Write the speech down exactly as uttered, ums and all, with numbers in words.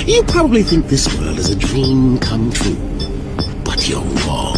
You probably think this world is a dream come true, but you're wrong.